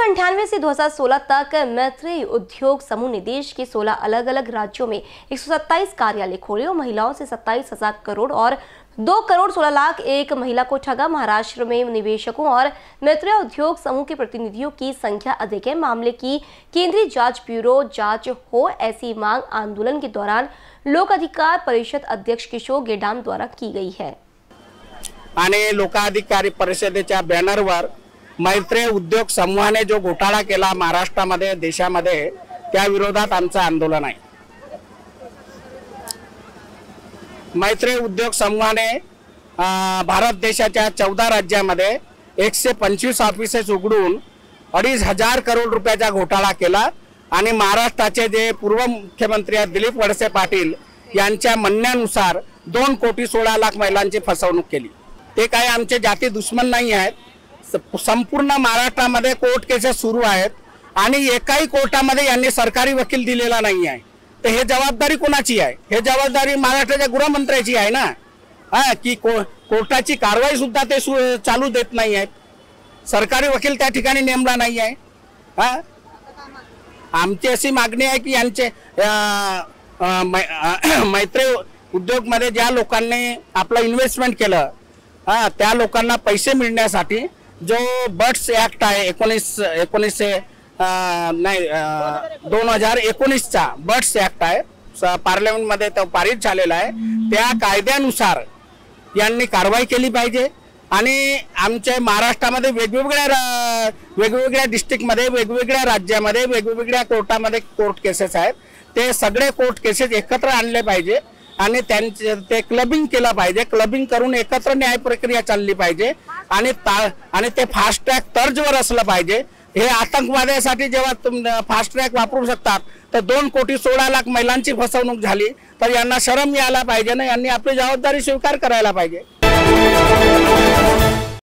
1998 से 2016 तक मैत्री उद्योग समूह ने देश के 16 अलग अलग राज्यों में 127 कार्यालय खोले और महिलाओं से 27,000 करोड़ और 2 करोड़ 16 लाख एक महिला को ठगा। महाराष्ट्र में निवेशकों और मैत्री उद्योग समूह के प्रतिनिधियों की संख्या अधिक है। मामले की केंद्रीय जांच ब्यूरो जांच हो, ऐसी मांग आंदोलन के दौरान लोक अधिकार परिषद अध्यक्ष किशोर गेडाम द्वारा की गई है। आणि लोकाधिकारी परिषदेच्या बॅनरवर मैत्री उद्योग समूहाने जो घोटाळा केला महाराष्ट्रामध्ये देशामध्ये, त्या विरोधात आमचं आंदोलन आहे। मैत्री उद्योग समूहाने भारत देशाच्या 14 राज्यांमध्ये 125 ऑफिसेस उघडून 2,500 करोड रुपयाचा घोटाळा केला आणि महाराष्ट्राचे जे पूर्व मुख्यमंत्री दिलीप वळसे पाटील यांच्या म्हणण्यानुसार 2 कोटी 16 लाख महिलांची फसवणूक केली। ते काय आमचे जाती दुश्मन नाही आहेत। संपूर्ण महाराष्ट्रामध्ये कोर्ट केसेस सुरू आहेत आणि एकाही कोर्टामध्ये यांनी सरकारी वकील दिलेला नाही आहे। तर हे जबाबदारी कोणाची आहे? हे जबाबदारी महाराष्ट्राच्या गृहमंत्र्याची आहे ना, की कोर्टाची कारवाई सुद्धा ते चालू देत नाही आहेत। सरकारी वकील त्या ठिकाणी नेमला नाही आहे। आमची अशी मागणी आहे की यांचे मैत्री उद्योग मध्ये ज्या लोकांनी आपलं इन्व्हेस्टमेंट केलं त्या लोकांना पैसे मिळण्यासाठी जो बट्स ऍक्ट आहे 2019 चा बट्स ऍक्ट आहे, पार्लमेंट मध्ये तो पारित झालेला आहे। त्या कायद्यानुसार यांनी कारवाई केली पाहिजे आणि आमच्या महाराष्ट्रामध्ये वेगवेगळ्या डिस्ट्रिक्ट मध्ये, वेगवेगळ्या राज्यामध्ये, वेगवेगळ्या कोर्टामध्ये कोर्ट केसेस आहेत। ते सगळे कोर्ट केसेस एकत्र आणले पाहिजे आणि त्यांचे ते क्लबिंग केलं पाहिजे। क्लबिंग करून एकत्र न्याय प्रक्रिया चालली पाहिजे आणि ते फास्ट ट्रॅक तर्जवर असलं पाहिजे। हे आतंकवादासाठी जेव्हा फास्ट ट्रॅक वापरू शकतात तर 2 कोटी 16 लाख महिलांची फसवणूक झाली तर यांना शरम यायला पाहिजे ना, यांनी आपली जबाबदारी स्वीकार करायला पाहिजे।